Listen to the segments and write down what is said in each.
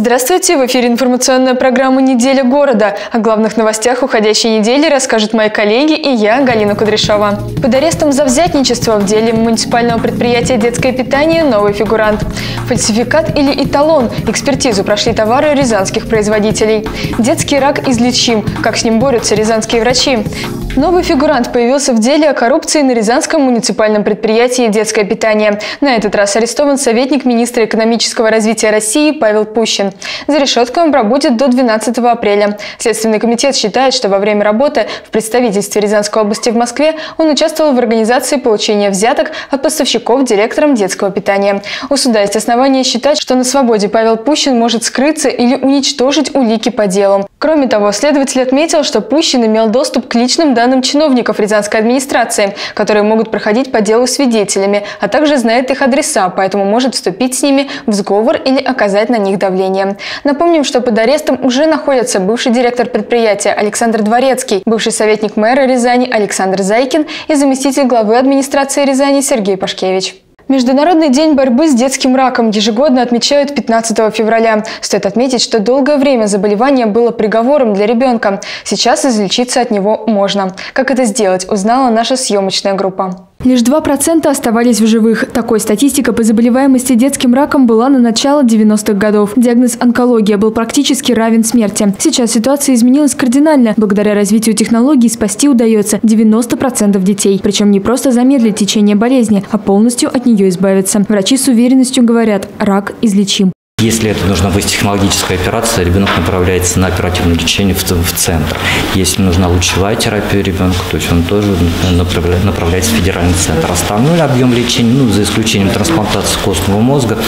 Здравствуйте! В эфире информационная программа «Неделя города». О главных новостях уходящей недели расскажут мои коллеги и я, Галина Кудряшова. Под арестом за взятничество в деле муниципального предприятия «Детское питание» новый фигурант. Фальсификат или эталон. Экспертизу прошли товары рязанских производителей. Детский рак излечим. Как с ним борются рязанские врачи? Новый фигурант появился в деле о коррупции на рязанском муниципальном предприятии «Детское питание». На этот раз арестован советник министра экономического развития России Павел Пущин. За решеткой он пробудет до 12 апреля. Следственный комитет считает, что во время работы в представительстве Рязанской области в Москве он участвовал в организации получения взяток от поставщиков директором детского питания. У суда есть основания считать, что на свободе Павел Пущин может скрыться или уничтожить улики по делу. Кроме того, следователь отметил, что Пущин имел доступ к личным данным чиновников рязанской администрации, которые могут проходить по делу свидетелями, а также знает их адреса, поэтому может вступить с ними в сговор или оказать на них давление. Напомним, что под арестом уже находятся бывший директор предприятия Александр Дворецкий, бывший советник мэра Рязани Александр Зайкин и заместитель главы администрации Рязани Сергей Пашкевич. Международный день борьбы с детским раком ежегодно отмечают 15 февраля. Стоит отметить, что долгое время заболевание было приговором для ребенка. Сейчас излечиться от него можно. Как это сделать, узнала наша съемочная группа. Лишь 2% оставались в живых. Такой статистика по заболеваемости детским раком была на начало 90-х годов. Диагноз онкология был практически равен смерти. Сейчас ситуация изменилась кардинально. Благодаря развитию технологий спасти удается 90% детей. Причем не просто замедлить течение болезни, а полностью от нее избавиться. Врачи с уверенностью говорят, рак излечим. Если это нужна высокотехнологическая операция, ребенок направляется на оперативное лечение в центр. Если нужна лучевая терапия ребенку, то есть он тоже направляется в федеральный центр. Основной объем лечения, за исключением трансплантации костного мозга,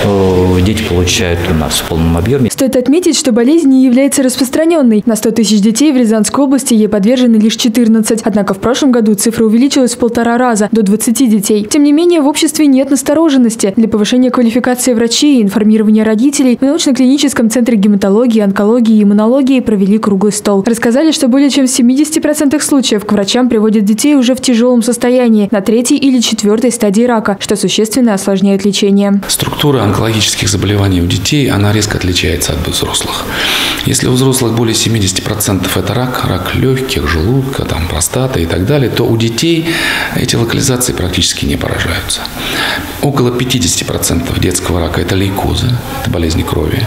дети получают у нас в полном объеме. Стоит отметить, что болезнь не является распространенной. На 100 тысяч детей в Рязанской области ей подвержены лишь 14. Однако в прошлом году цифра увеличилась в 1,5 раза, до 20 детей. Тем не менее, в обществе нет настороженности. Для повышения квалификации врачей и информирования родителей в научно-клиническом центре гематологии, онкологии и иммунологии провели круглый стол. Рассказали, что более чем в 70% случаев к врачам приводят детей уже в тяжелом состоянии, на 3-й или 4-й стадии рака, что существенно осложняет лечение. Структура онкологических заболеваний у детей, она резко отличается от взрослых. Если у взрослых более 70% это рак легких, желудка, простаты и так далее, то у детей эти локализации практически не поражаются. Около 50% детского рака – это лейкозы, это болезни крови.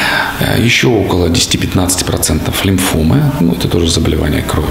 Еще около 10-15% лимфомы, это тоже заболевание крови.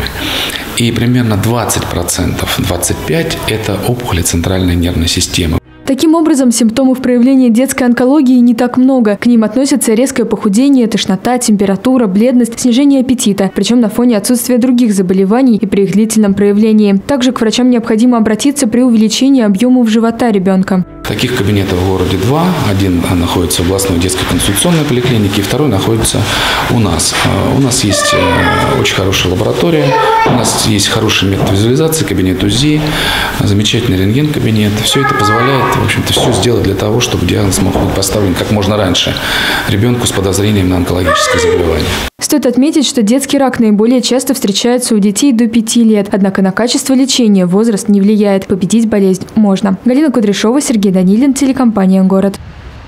И примерно 20%, 25% это опухоли центральной нервной системы. Таким образом, симптомов проявления детской онкологии не так много. К ним относятся резкое похудение, тошнота, температура, бледность, снижение аппетита, причем на фоне отсутствия других заболеваний и при их длительном проявлении. Также к врачам необходимо обратиться при увеличении объемов живота ребенка. Таких кабинетов в городе 2. Один находится в областной детской консультационной поликлинике, второй находится у нас. У нас есть очень хорошая лаборатория, у нас есть хороший метод визуализации, кабинет УЗИ, замечательный рентген-кабинет. Все это позволяет, в общем-то, все сделать для того, чтобы диагноз мог быть поставлен как можно раньше ребенку с подозрением на онкологическое заболевание. Стоит отметить, что детский рак наиболее часто встречается у детей до 5 лет. Однако на качество лечения возраст не влияет. Победить болезнь можно. Галина Кудряшова, Сергей Данилин, телекомпания «Город».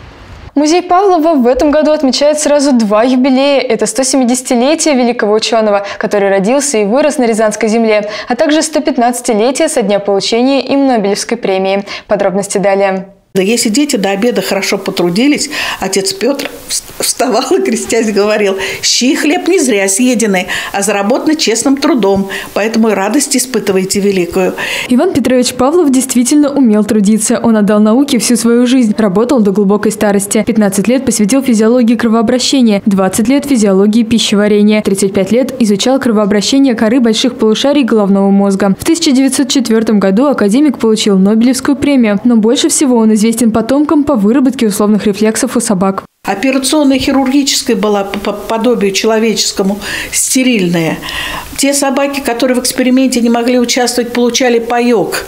Музей Павлова в этом году отмечает сразу 2 юбилея. Это 170-летие великого ученого, который родился и вырос на Рязанской земле, а также 115-летие со дня получения им Нобелевской премии. Подробности далее. Если дети до обеда хорошо потрудились, отец Петр вставал и, крестясь, говорил: «Щи и хлеб не зря съедены, а заработаны честным трудом, поэтому и радость испытываете великую». Иван Петрович Павлов действительно умел трудиться. Он отдал науке всю свою жизнь, работал до глубокой старости. 15 лет посвятил физиологии кровообращения, 20 лет физиологии пищеварения, 35 лет изучал кровообращение коры больших полушарий головного мозга. В 1904 году академик получил Нобелевскую премию, но больше всего он известен потомкам по выработке условных рефлексов у собак. Операционная хирургическая была по подобию человеческому, стерильная. Те собаки, которые в эксперименте не могли участвовать, получали паёк.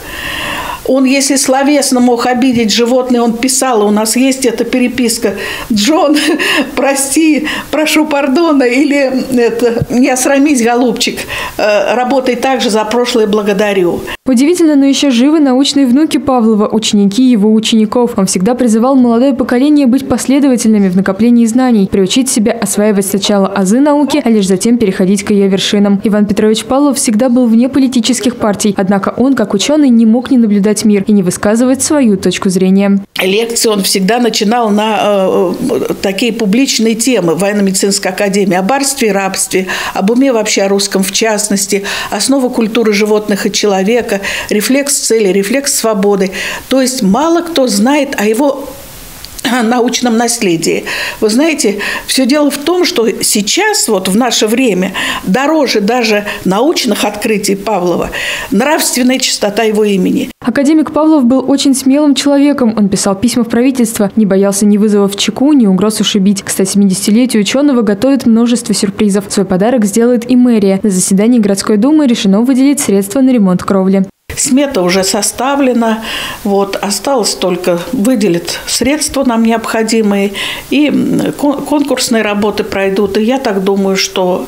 Он, если словесно мог обидеть животное, он писал, у нас есть эта переписка: «Джон, прости, прошу пардона», или «Не осрамись, голубчик, работай так же, за прошлое благодарю». Удивительно, но еще живы научные внуки Павлова, ученики его учеников. Он всегда призывал молодое поколение быть последовательными в накоплении знаний, приучить себя осваивать сначала азы науки, а лишь затем переходить к ее вершинам. Иван Петрович Павлов всегда был вне политических партий, однако он, как ученый, не мог не наблюдать мир и не высказывать свою точку зрения. Лекции он всегда начинал на такие публичные темы военно-медицинской академии: о барстве и рабстве, об уме вообще, о русском в частности, основа культуры животных и человека, рефлекс цели, рефлекс свободы. То есть мало кто знает о его научном наследии. Вы знаете, все дело в том, что сейчас, вот в наше время, дороже даже научных открытий Павлова нравственная чистота его имени. Академик Павлов был очень смелым человеком. Он писал письма в правительство, не боялся ни вызовов в ЧКУ, ни угроз ушибить. К 170-летию ученого готовит множество сюрпризов. Свой подарок сделает и мэрия. На заседании городской думы решено выделить средства на ремонт кровли. Смета уже составлена, осталось только выделить средства нам необходимые, и конкурсные работы пройдут. И я так думаю, что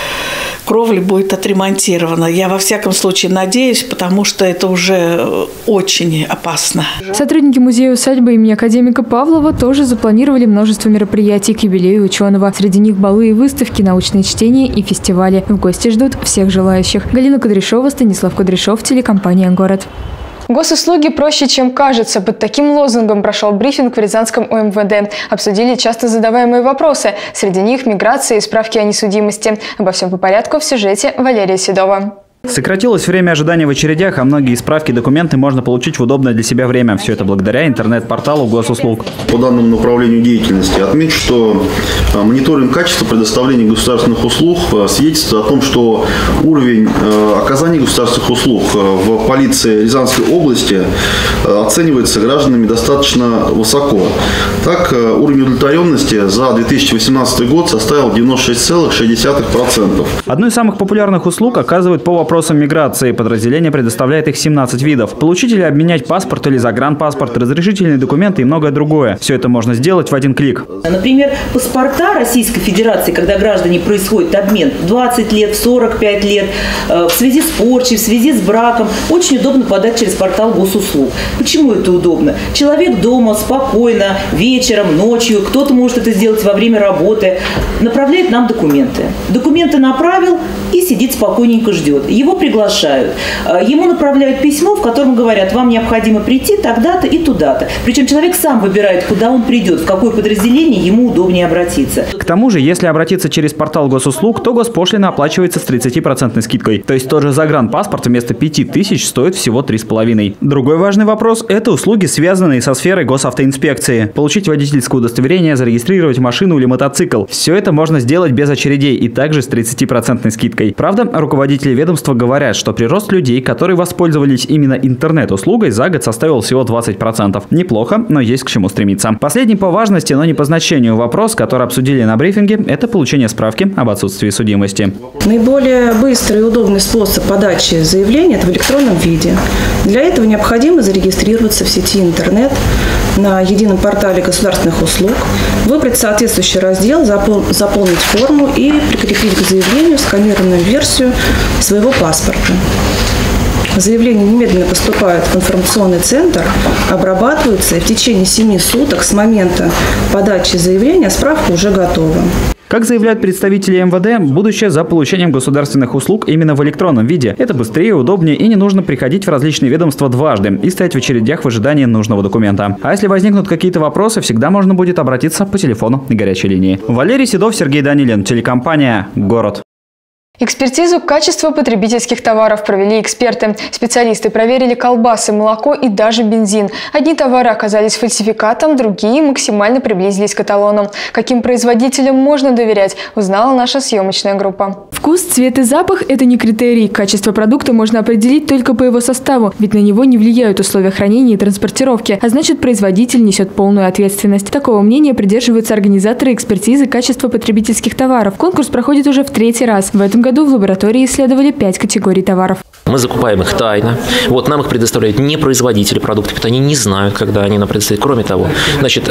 кровля будет отремонтирована. Я во всяком случае надеюсь, потому что это уже очень опасно. Сотрудники музея-усадьбы имени академика Павлова тоже запланировали множество мероприятий к юбилею ученого. Среди них балы и выставки, научные чтения и фестивали. В гости ждут всех желающих. Галина Кудряшова, Станислав Кудряшов, телекомпания «Город». Госуслуги проще, чем кажется. Под таким лозунгом прошел брифинг в Рязанском ОМВД. Обсудили часто задаваемые вопросы. Среди них миграция и справки о несудимости. Обо всем по порядку в сюжете Валерия Седова. Сократилось время ожидания в очередях, а многие справки и документы можно получить в удобное для себя время. Все это благодаря интернет-порталу госуслуг. По данному направлению деятельности отмечу, что мониторинг качества предоставления государственных услуг свидетельствует о том, что уровень оказания государственных услуг в полиции Рязанской области оценивается гражданами достаточно высоко. Так, уровень удовлетворенности за 2018 год составил 96,6%. Одну из самых популярных услуг оказывают по вопросам миграции. Подразделение предоставляет их 17 видов. Получить или обменять паспорт или загранпаспорт, разрешительные документы и многое другое. Все это можно сделать в один клик. Например, паспорта Российской Федерации, когда граждане происходит обмен 20 лет, 45 лет, в связи с порчей, в связи с браком, очень удобно подать через портал госуслуг. Почему это удобно? Человек дома, спокойно, вечером, ночью, кто-то может это сделать во время работы, направляет нам документы. Документы направил и сидит спокойненько ждет. Его приглашают. Ему направляют письмо, в котором говорят: вам необходимо прийти тогда-то и туда-то. Причем человек сам выбирает, куда он придет, в какое подразделение ему удобнее обратиться. К тому же, если обратиться через портал госуслуг, то госпошлина оплачивается с 30% скидкой. То есть тот же загранпаспорт вместо 5000 стоит всего 3,5. Другой важный вопрос – это услуги, связанные со сферой госавтоинспекции. Получить водительское удостоверение, зарегистрировать машину или мотоцикл. Все это можно сделать без очередей и также с 30% скидкой. Правда, руководители ведомства говорят, что прирост людей, которые воспользовались именно интернет-услугой, за год составил всего 20%. Неплохо, но есть к чему стремиться. Последний по важности, но не по значению вопрос, который обсудили на брифинге, это получение справки об отсутствии судимости. Наиболее быстрый и удобный способ подачи заявления – это в электронном виде. Для этого необходимо зарегистрироваться в сети интернет на едином портале государственных услуг, выбрать соответствующий раздел, заполнить форму и прикрепить к заявлению сканированную версию своего паспорта. Заявление немедленно поступает в информационный центр, обрабатывается, и в течение 7 суток с момента подачи заявления справка уже готова. Как заявляют представители МВД, будущее за получением государственных услуг именно в электронном виде. Это быстрее, удобнее и не нужно приходить в различные ведомства дважды и стоять в очередях в ожидании нужного документа. А если возникнут какие-то вопросы, всегда можно будет обратиться по телефону на горячей линии. Валерий Седов, Сергей Данилин, телекомпания «Город». Экспертизу качества потребительских товаров провели эксперты. Специалисты проверили колбасы, молоко и даже бензин. Одни товары оказались фальсификатом, другие максимально приблизились к эталону. Каким производителям можно доверять, узнала наша съемочная группа. Вкус, цвет и запах – это не критерий. Качество продукта можно определить только по его составу, ведь на него не влияют условия хранения и транспортировки, а значит, производитель несет полную ответственность. Такого мнения придерживаются организаторы экспертизы качества потребительских товаров. Конкурс проходит уже в 3-й раз. В этом году в лаборатории исследовали 5 категорий товаров. Мы закупаем их тайно. Вот, нам их предоставляют не производители продуктов питания, не знают, когда они нам предоставляют. Кроме того, значит,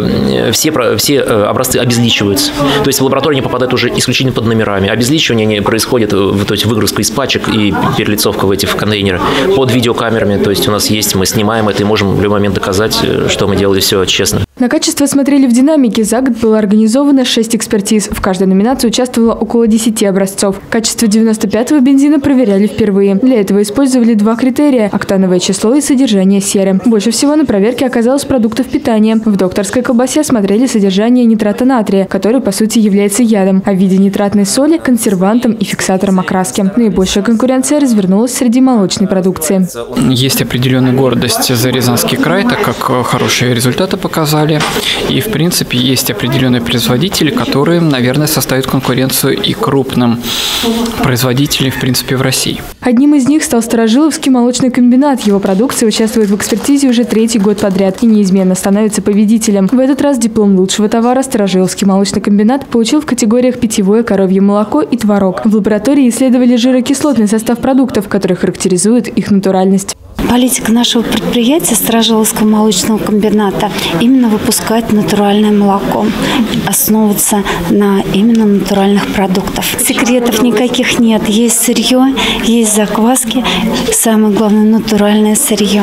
все образцы обезличиваются. То есть в лабораторию они попадают уже исключительно под номерами. Обезличивание не происходит, то есть выгрузка из пачек и перелицовка в эти контейнеры под видеокамерами. То есть у нас есть, мы снимаем это и можем в любой момент доказать, что мы делали все честно. На качество смотрели в динамике. За год было организовано 6 экспертиз. В каждой номинации участвовало около 10 образцов. Качество 95-го бензина проверяли впервые. Для этого использовали 2 критерия – октановое число и содержание серы. Больше всего на проверке оказалось продуктов питания. В докторской колбасе смотрели содержание нитрата натрия, который по сути является ядом, а в виде нитратной соли – консервантом и фиксатором окраски. Наибольшая конкуренция развернулась среди молочной продукции. Есть определенная гордость за Рязанский край, так как хорошие результаты показали. И, в принципе, есть определенные производители, которые, наверное, составят конкуренцию и крупным производителям, в принципе, в России. Одним из них стал Старожиловский молочный комбинат. Его продукция участвует в экспертизе уже 3-й год подряд и неизменно становится победителем. В этот раз диплом лучшего товара Старожиловский молочный комбинат получил в категориях питьевое коровье молоко и творог. В лаборатории исследовали жирокислотный состав продуктов, который характеризует их натуральность. Политика нашего предприятия Старожиловского молочного комбината именно выпускать натуральное молоко, основываться на именно натуральных продуктах. Секретов никаких нет. Есть сырье, есть закваски, самое главное натуральное сырье.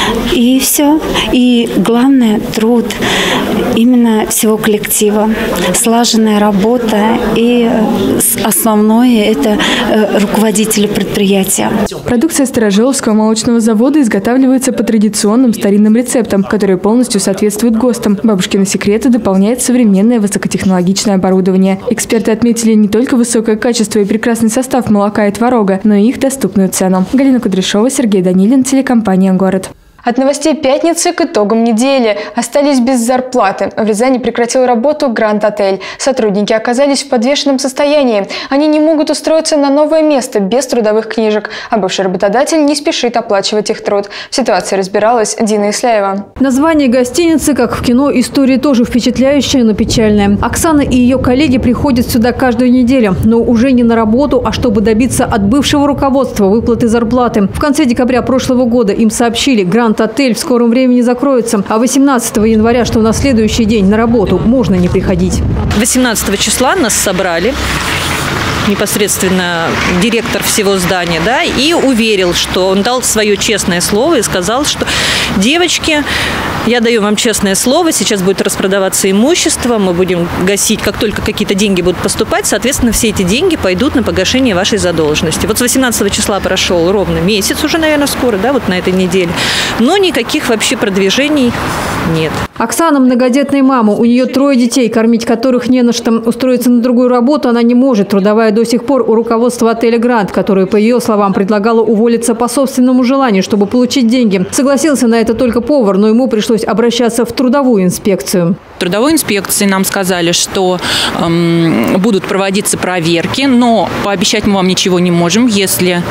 И все. И главное труд именно всего коллектива, слаженная работа и основное это руководители предприятия. Продукция Старожиловского молочного завода изготавливается по традиционным старинным рецептам, которые полностью соответствуют ГОСТам. Бабушкины секреты дополняет современное высокотехнологичное оборудование. Эксперты отметили не только высокое качество и прекрасный состав молока и творога, но и их доступную цену. Галина Кудряшова, Сергей Данилин, телекомпания «Город». От новостей пятницы к итогам недели. Остались без зарплаты. В Рязани прекратил работу Гранд-отель. Сотрудники оказались в подвешенном состоянии. Они не могут устроиться на новое место без трудовых книжек, а бывший работодатель не спешит оплачивать их труд. В ситуации разбиралась Дина Исляева. Название гостиницы, как в кино, история тоже впечатляющая, но печальная. Оксана и ее коллеги приходят сюда каждую неделю, но уже не на работу, а чтобы добиться от бывшего руководства выплаты зарплаты. В конце декабря прошлого года им сообщили, Гранд-отель в скором времени закроется, а 18 января, что на следующий день, на работу можно не приходить. 18 числа нас собрали, непосредственно директор всего здания, да, и уверил, что он дал свое честное слово и сказал, что девочки, я даю вам честное слово, сейчас будет распродаваться имущество, мы будем гасить, как только какие-то деньги будут поступать, соответственно, все эти деньги пойдут на погашение вашей задолженности. Вот с 18 числа прошел ровно месяц уже, наверное, скоро, да, вот на этой неделе, но никаких вообще продвижений нет. Оксана многодетная мама, у нее 3 детей, кормить которых не на что, устроиться на другую работу она не может, трудовая до сих пор у руководства отеля «Гранд», которое, по ее словам, предлагало уволиться по собственному желанию, чтобы получить деньги. Согласился на это только повар, но ему пришлось обращаться в трудовую инспекцию. В трудовой инспекции нам сказали, что будут проводиться проверки, но пообещать мы вам ничего не можем, если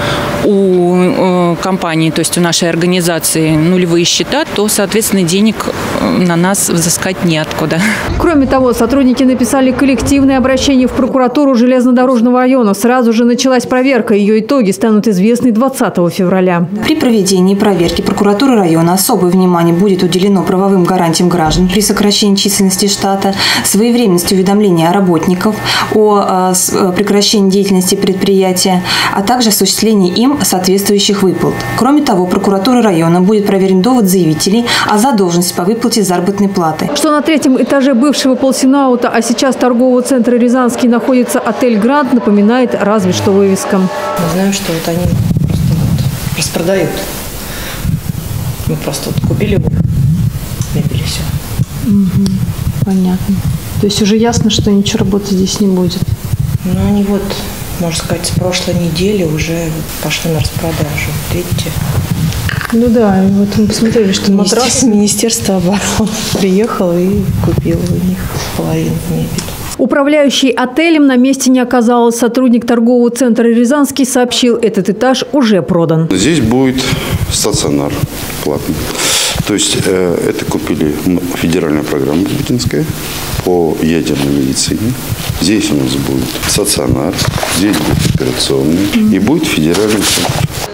у компании, то есть у нашей организации нулевые счета, то, соответственно, денег на нас взыскать неоткуда. Кроме того, сотрудники написали коллективное обращение в прокуратуру железнодорожного района. Сразу же началась проверка. Ее итоги станут известны 20 февраля. При проведении проверки прокуратуры района особое внимание будет уделено правовым гарантиям граждан при сокращении численности штата, своевременности уведомления работников о прекращении деятельности предприятия, а также осуществлении им соответствующих выплат. Кроме того, прокуратура района будет проверен довод заявителей о задолженности по выплате заработной платы. Что на 3-м этаже бывшего полсинаута, а сейчас торгового центра «Рязанский» находится отель «Гранд», напоминает разве что вывеска. Знаю, что вот они просто распродают. Мы просто вот купили мебель и все. Понятно. То есть уже ясно, что ничего работы здесь не будет? Ну, они вот, можно сказать, с прошлой недели уже пошли на распродажу. Видите? Ну да, вот мы посмотрели, что матрас... Министерство обороны приехало и купило у них половину мебели. Управляющий отелем на месте не оказалось. Сотрудник торгового центра «Рязанский» сообщил, этот этаж уже продан. Здесь будет стационар платный. То есть это купили федеральная программа Путинская по ядерной медицине. Здесь у нас будет стационар, здесь будет операционный и будет федеральный центр.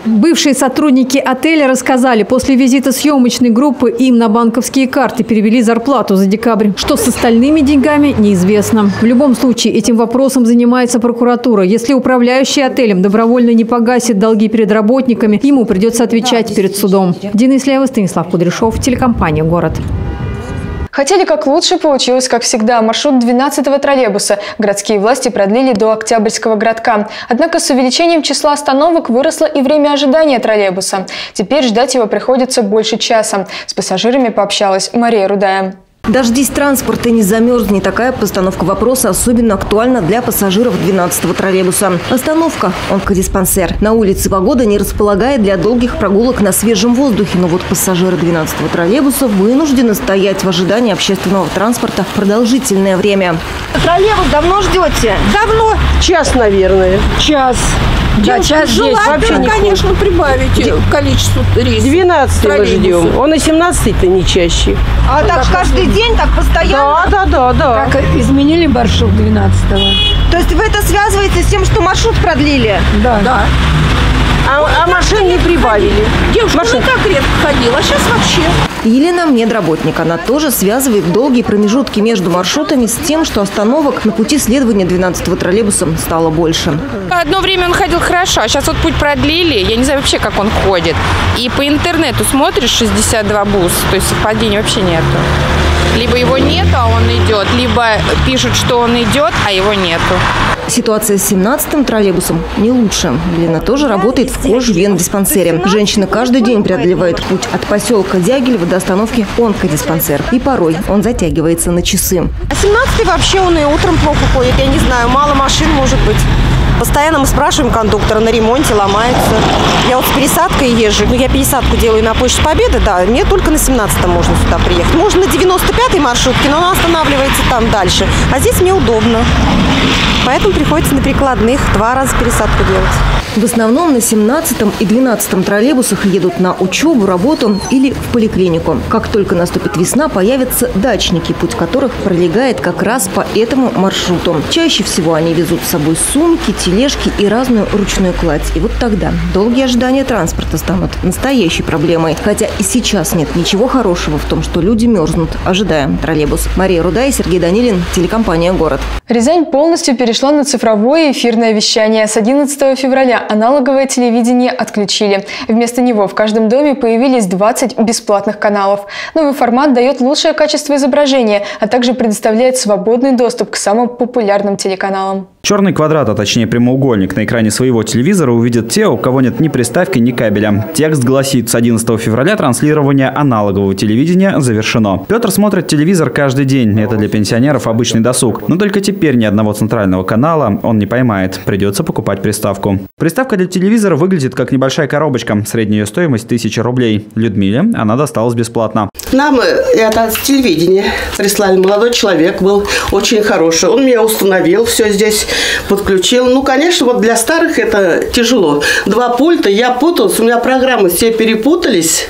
Бывшие сотрудники отеля рассказали, после визита съемочной группы им на банковские карты перевели зарплату за декабрь. Что с остальными деньгами, неизвестно. В любом случае, этим вопросом занимается прокуратура. Если управляющий отелем добровольно не погасит долги перед работниками, ему придется отвечать перед судом. Дина Исляева, Станислав Кудряшов, телекомпания «Город». Хотели как лучше, получилось как всегда. Маршрут 12-го троллейбуса городские власти продлили до Октябрьского городка. Однако с увеличением числа остановок выросло и время ожидания троллейбуса. Теперь ждать его приходится больше часа. С пассажирами пообщалась Мария Рудая. Дождись транспорта, не замерзнет. Такая постановка вопроса особенно актуальна для пассажиров 12-го троллейбуса. Остановка – онкодиспансер. На улице погода не располагает для долгих прогулок на свежем воздухе. Но вот пассажиры 12-го троллейбуса вынуждены стоять в ожидании общественного транспорта продолжительное время. Троллейбус давно ждете? Давно. Час, наверное. Час. Да, час здесь вообще не конечно, прибавить количество рейсов. 12 мы ждем. Он и 17-й-то не чаще. А так каждый день, так постоянно? Да. Так изменили маршрут 12-го. То есть вы это связываете с тем, что маршрут продлили? Да. А машин не прибавили. Девушка, ну так редко ходила, а сейчас вообще. Елена – медработник. Она тоже связывает долгие промежутки между маршрутами с тем, что остановок на пути следования 12-го троллейбуса стало больше. Одно время он ходил хорошо, а сейчас вот путь продлили. Я не знаю вообще, как он ходит. И по интернету смотришь 62 бус, то есть совпадения вообще нету. Либо его нету, а он идет, либо пишут, что он идет, а его нету. Ситуация с 17-м троллейбусом не лучше. Елена тоже работает в кожвендиспансере. Женщина каждый день преодолевает путь от поселка Дягилево до остановки онкодиспансер. И порой он затягивается на часы. А 17-й вообще он и утром плохо ходит. Я не знаю, мало машин может быть. Постоянно мы спрашиваем кондуктора, на ремонте, ломается. Я вот с пересадкой езжу. Я пересадку делаю на Площадь Победы, да. Мне только на 17-м можно сюда приехать. Можно на 95-й маршрутке, но она останавливается там дальше. А здесь мне удобно. Поэтому приходится на прикладных 2 раза пересадку делать. В основном на 17-м и 12-м троллейбусах едут на учебу, работу или в поликлинику. Как только наступит весна, появятся дачники, путь которых пролегает как раз по этому маршруту. Чаще всего они везут с собой сумки, тележки и разную ручную кладь. И вот тогда долгие ожидания транспорта станут настоящей проблемой. Хотя и сейчас нет ничего хорошего в том, что люди мерзнут, ожидая троллейбус. Мария Рудая, Сергей Данилин, телекомпания «Город». Рязань полностью перешла на цифровое эфирное вещание. С 11 февраля аналоговое телевидение отключили. Вместо него в каждом доме появились 20 бесплатных каналов. Новый формат дает лучшее качество изображения, а также предоставляет свободный доступ к самым популярным телеканалам. Черный квадрат, а точнее прямоугольник, на экране своего телевизора увидят те, у кого нет ни приставки, ни кабеля. Текст гласит: с 11 февраля транслирование аналогового телевидения завершено. Петр смотрит телевизор каждый день. Это для пенсионеров обычный досуг. Но только теперь ни одного центрального канала он не поймает. Придется покупать приставку. Приставка для телевизора выглядит как небольшая коробочка. Средняя ее стоимость 1000 рублей. Людмиле она досталась бесплатно. Нам это с телевидения прислали. Молодой человек был очень хороший. Он меня установил, все здесь подключил. Ну, конечно, вот для старых это тяжело. 2 пульта, я путалась, у меня программы все перепутались.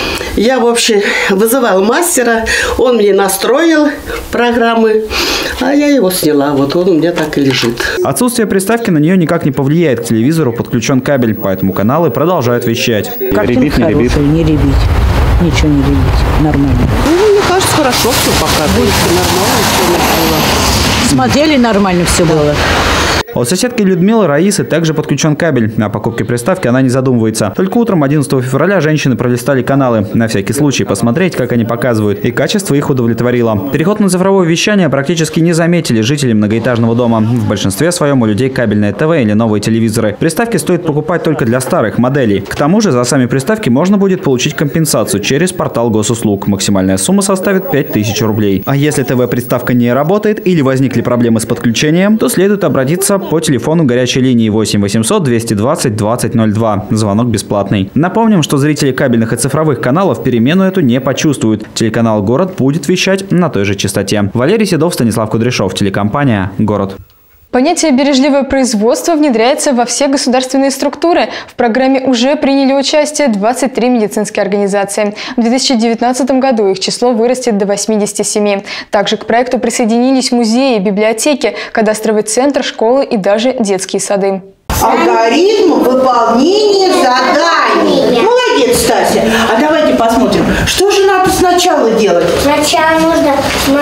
Я, в общем, вызывала мастера, он мне настроил программы, а я его сняла. Вот он у меня так и лежит. Отсутствие приставки на нее никак не повлияет. К телевизору подключен кабель, поэтому каналы продолжают вещать. Ребит, не ребит? Не ребит. Ничего не ребит. Нормально. Ну, мне кажется, хорошо все пока. Будет нормально все было. Смотрели, нормально все было. У соседки Людмилы Раисы также подключен кабель. О покупке приставки она не задумывается. Только утром 11 февраля женщины пролистали каналы. На всякий случай посмотреть, как они показывают. И качество их удовлетворило. Переход на цифровое вещание практически не заметили жители многоэтажного дома. В большинстве своем у людей кабельное ТВ или новые телевизоры. Приставки стоит покупать только для старых моделей. К тому же за сами приставки можно будет получить компенсацию через портал госуслуг. Максимальная сумма составит 5000 рублей. А если ТВ-приставка не работает или возникли проблемы с подключением, то следует обратиться по телефону горячей линии 8 800 220 2002. Звонок бесплатный. Напомним, что зрители кабельных и цифровых каналов перемену эту не почувствуют. Телеканал «Город» будет вещать на той же частоте. Валерий Седов, Станислав Кудряшов, телекомпания «Город». Понятие «бережливое производство» внедряется во все государственные структуры. В программе уже приняли участие 23 медицинские организации. В 2019 году их число вырастет до 87. Также к проекту присоединились музеи, библиотеки, кадастровый центр, школы и даже детские сады. Алгоритм выполнения заданий. Молодец, Стася. А давайте посмотрим, что же надо сначала делать? Сначала нужно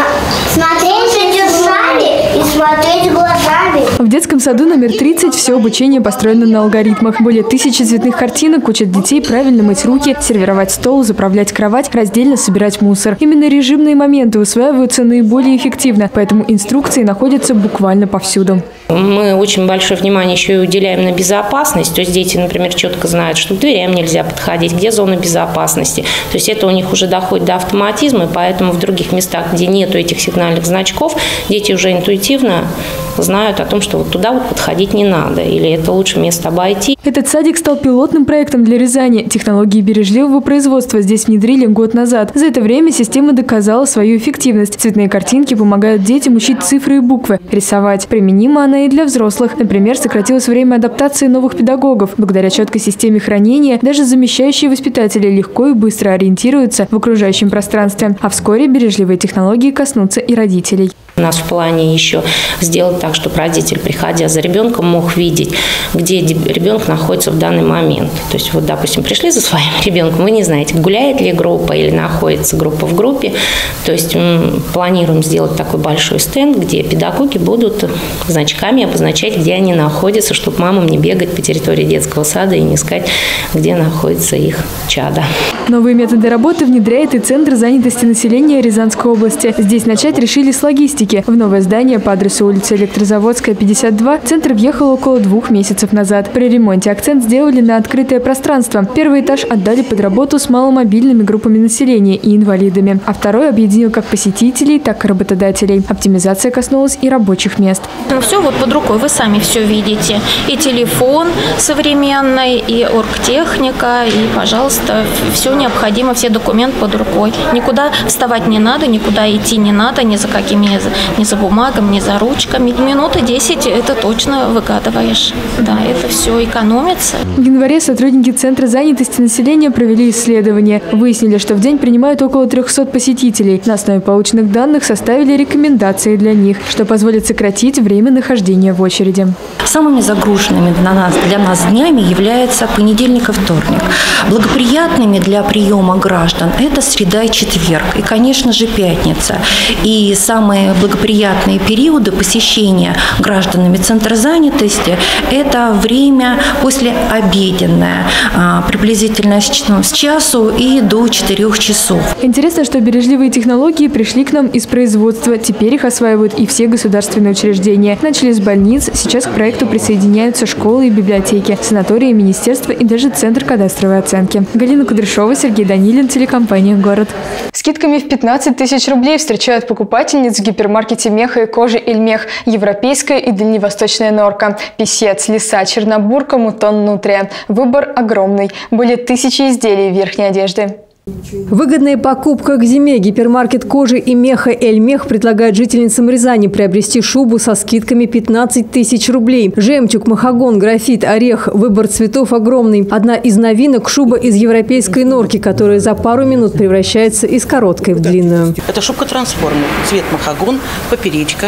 смотреть ушами и смотреть глазами. В детском саду номер 30 все обучение построено на алгоритмах. Более 1000 цветных картинок учат детей правильно мыть руки, сервировать стол, заправлять кровать, раздельно собирать мусор. Именно режимные моменты усваиваются наиболее эффективно, поэтому инструкции находятся буквально повсюду. Мы очень большое внимание еще и уделяем на безопасность. То есть дети, например, четко знают, что к дверям нельзя подходить, где зона безопасности. То есть это у них уже доходит до автоматизма, и поэтому в других местах, где нету этих сигнальных значков, дети уже интуитивно знают о том, что вот туда вот подходить не надо, или это лучше место обойти. Этот садик стал пилотным проектом для Рязани. Технологии бережливого производства здесь внедрили год назад. За это время система доказала свою эффективность. Цветные картинки помогают детям учить цифры и буквы, рисовать. Применима она и для взрослых. Например, сократилось время адаптации новых педагогов. Благодаря четкой системе хранения даже замещающие воспитатели легко и быстро ориентируются в окружающем пространстве. А вскоре бережливые технологии коснутся и родителей. У нас в плане еще сделать так, чтобы родитель, приходя за ребенком, мог видеть, где ребенок находится в данный момент. То есть, вот, допустим, пришли за своим ребенком, вы не знаете, гуляет ли группа или находится группа в группе. То есть, планируем сделать такой большой стенд, где педагоги будут значками обозначать, где они находятся, чтобы мамам не бегать по территории детского сада и не искать, где находится их чадо. Новые методы работы внедряет и Центр занятости населения Рязанской области. Здесь начать решили с логистики. В новое здание по адресу улицы Электрозаводская, 52 Центр въехал около 2 месяцев назад. При ремонте акцент сделали на открытое пространство. Первый этаж отдали под работу с маломобильными группами населения и инвалидами, а второй объединил как посетителей, так и работодателей. Оптимизация коснулась и рабочих мест. Все вот под рукой, вы сами все видите. И телефон современный, и оргтехника, и, пожалуйста, все необходимо, все документы под рукой. Никуда вставать не надо, никуда идти не надо, ни за какими, ни за бумагами, ни за ручками. Минуты 10 это точно выгадываешь. Да, это все экономится. В январе сотрудники Центра занятости населения провели исследование. Выяснили, что в день принимают около 300 посетителей. На основе полученных данных составили рекомендации для них, что позволит сократить время нахождения в очереди. Самыми загруженными для нас днями является понедельник и вторник. Благоприятными для приема граждан – это среда и четверг. И, конечно же, пятница. И самые благоприятные периоды посещения гражданами Центра занятости – это время послеобеденное, приблизительно с часу и до 4 часов. Интересно, что бережливые технологии пришли к нам из производства. Теперь их осваивают и все государственные учреждения. Начали с больниц, сейчас к проекту присоединяются школы и библиотеки, санатории, министерства и даже Центр кадастровой оценки. Галина Кудряшова, Сергей Данилин, телекомпания «Город». Скидками в 15 тысяч рублей встречают покупательниц в гипермаркете меха и кожи «Эльмех», европейская и дальневосточная норка, писец, лиса, чернобурка, мутон, нутрия. Выбор огромный. Более 1000 изделий верхней одежды. Выгодная покупка к зиме. Гипермаркет кожи и меха «Эльмех» предлагает жительницам Рязани приобрести шубу со скидками 15 тысяч рублей. Жемчуг, махагон, графит, орех. Выбор цветов огромный. Одна из новинок – шуба из европейской норки, которая за пару минут превращается из короткой в длинную. Это шубка-трансформер. Цвет махагон, поперечка.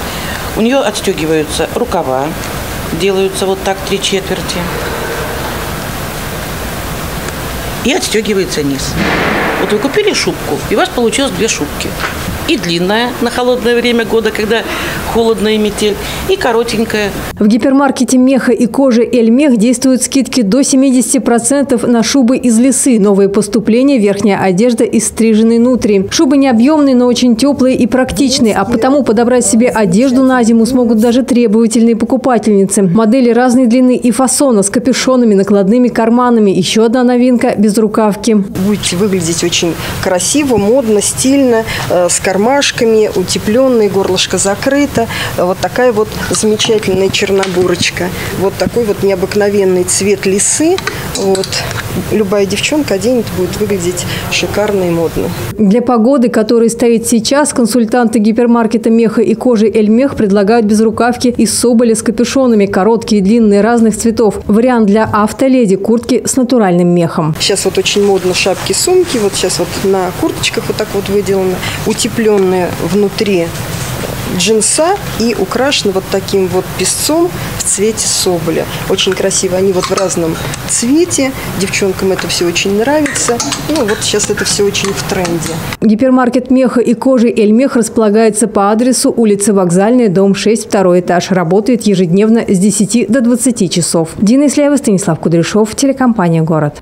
У нее отстегиваются рукава. Делаются вот так 3/4. И отстегивается низ. Вот вы купили шубку, и у вас получилось 2 шубки. И длинная на холодное время года, когда холодно и метель, и коротенькая. В гипермаркете меха и кожи «Эльмех» действуют скидки до 70% на шубы из лисы. Новые поступления – верхняя одежда из стриженной нутрии. Шубы не объемные, но очень теплые и практичные, а потому подобрать себе одежду на зиму смогут даже требовательные покупательницы. Модели разной длины и фасона, с капюшонами, накладными карманами. Еще одна новинка – безрукавки. Будете выглядеть очень красиво, модно, стильно, с кармашками, утепленные, горлышко закрыто. Вот такая вот замечательная чернобурочка. Вот такой вот необыкновенный цвет лисы. Вот. Любая девчонка оденет, будет выглядеть шикарно и модно. Для погоды, которая стоит сейчас, консультанты гипермаркета меха и кожи «Эльмех» предлагают безрукавки из соболя с капюшонами, короткие и длинные разных цветов. Вариант для автоледи – куртки с натуральным мехом. Сейчас вот очень модно шапки-сумки. Вот сейчас вот на курточках вот так вот выделано. Утепленные внутри джинса и украшены вот таким вот песцом в цвете соболя. Очень красиво. Они вот в разном цвете. Девчонкам это все очень нравится. Ну, вот сейчас это все очень в тренде. Гипермаркет меха и кожи «Эльмех» располагается по адресу улица Вокзальная, дом 6, 2 этаж. Работает ежедневно с 10 до 20 часов. Дина Исляева, Станислав Кудряшов, телекомпания «Город».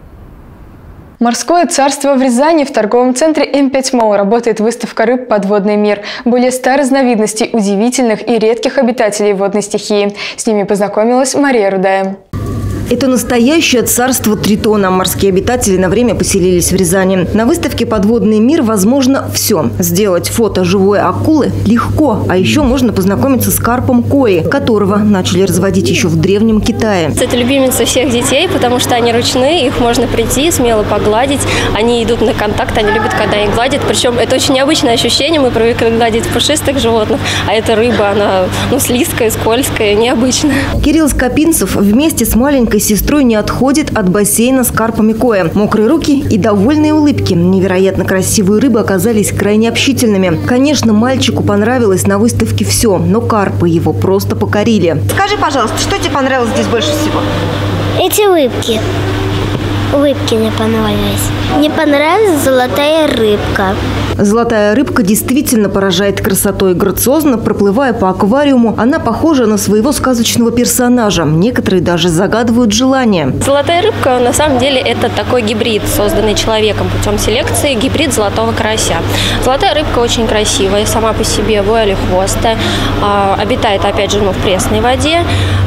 Морское царство в Рязани. В торговом центре М5 Молл работает выставка рыб «Подводный мир». Более 100 разновидностей удивительных и редких обитателей водной стихии. С ними познакомилась Мария Рудая. Это настоящее царство тритона. Морские обитатели на время поселились в Рязани. На выставке «Подводный мир» возможно все. Сделать фото живой акулы легко. А еще можно познакомиться с карпом кои, которого начали разводить еще в Древнем Китае. Это любимица всех детей, потому что они ручные, их можно прийти, смело погладить. Они идут на контакт, они любят, когда их гладят. Причем это очень необычное ощущение. Мы привыкли гладить пушистых животных, а эта рыба, она слизкая, скользкая, необычная. Кирилл Скопинцев вместе с маленькой сестрой не отходит от бассейна с карпами коя. Мокрые руки и довольные улыбки. Невероятно красивые рыбы оказались крайне общительными. Конечно, мальчику понравилось на выставке все, но карпы его просто покорили. Скажи, пожалуйста, что тебе понравилось здесь больше всего? Эти улыбки. Улыбки мне понравились. Мне понравилась золотая рыбка. Золотая рыбка действительно поражает красотой. Грациозно проплывая по аквариуму, она похожа на своего сказочного персонажа. Некоторые даже загадывают желание. Золотая рыбка, на самом деле, это такой гибрид, созданный человеком путем селекции, гибрид золотого карася. Золотая рыбка очень красивая, сама по себе, вуаль хвоста, обитает, опять же, в пресной воде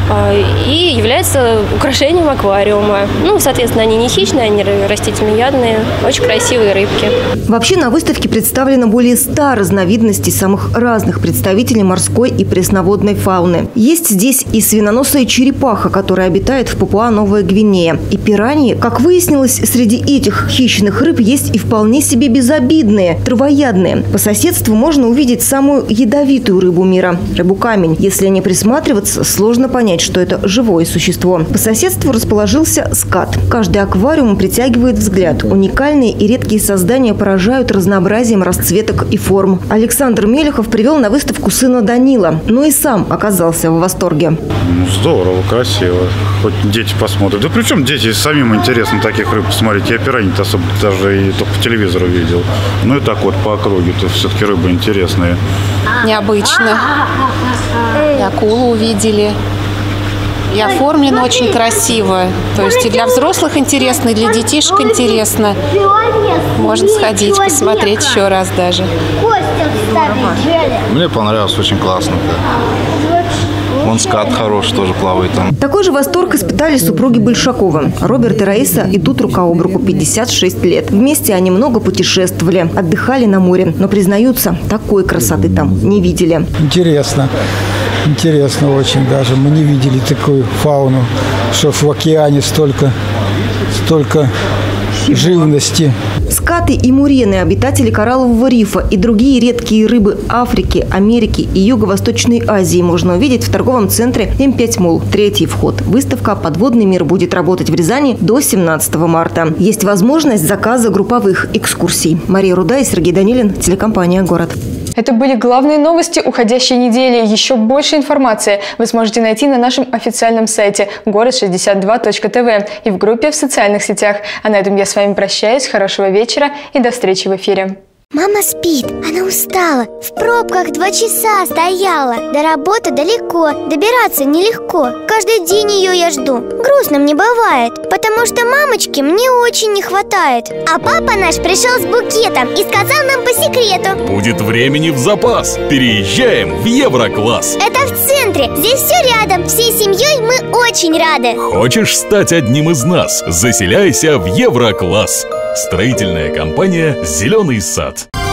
и является украшением аквариума. Соответственно, они не хищные, они растительноядные, очень красивые рыбки. Вообще на выставке представлено более 100 разновидностей самых разных представителей морской и пресноводной фауны. Есть здесь и свиноносая черепаха, которая обитает в Папуа-Новая Гвинея. И пираньи. Как выяснилось, среди этих хищных рыб есть и вполне себе безобидные, травоядные. По соседству можно увидеть самую ядовитую рыбу мира – рыбу-камень. Если не присматриваться, сложно понять, что это живое существо. По соседству расположился скат. Каждый аквариум притягивает взгляд. Уникальные и редкие создания поражают разнообразием расцветок и форм. Александр Мелехов привел на выставку сына Данила, но и сам оказался в восторге. Здорово, красиво. Хоть дети посмотрят. Да причем дети, самим интересно таких рыб посмотреть. Я пираньи-то особо даже и только по телевизору видел. Ну и так вот по округе-то все-таки рыбы интересные. Необычно. И акулу увидели. И оформлено очень красиво. То есть и для взрослых интересно, и для детишек интересно. Можно сходить, посмотреть еще раз даже. Мне понравилось, очень классно. Вон скат хороший тоже плавает там. Такой же восторг испытали супруги Большаковы. Роберт и Раиса идут рука об руку 56 лет. Вместе они много путешествовали, отдыхали на море. Но, признаются, такой красоты там не видели. Интересно. Интересно очень даже. Мы не видели такую фауну, что в океане столько живности. Скаты и мурены – обитатели кораллового рифа и другие редкие рыбы Африки, Америки и Юго-Восточной Азии можно увидеть в торговом центре М5 Молл. Третий вход. Выставка «Подводный мир» будет работать в Рязани до 17 марта. Есть возможность заказа групповых экскурсий. Мария Рудая и Сергей Данилин, телекомпания «Город». Это были главные новости уходящей недели. Еще больше информации вы сможете найти на нашем официальном сайте город62.тв и в группе в социальных сетях. А на этом я с вами прощаюсь. Хорошего вечера и до встречи в эфире. Мама спит, она устала. В пробках 2 часа стояла. До работы далеко, добираться нелегко. Каждый день ее я жду. Грустно мне бывает, потому что мамочки мне очень не хватает. А папа наш пришел с букетом и сказал нам по секрету: будет времени в запас. Переезжаем в Еврокласс. Это в центре, здесь все рядом. Всей семьей мы очень рады. Хочешь стать одним из нас? Заселяйся в Еврокласс. Строительная компания «Зеленый сад».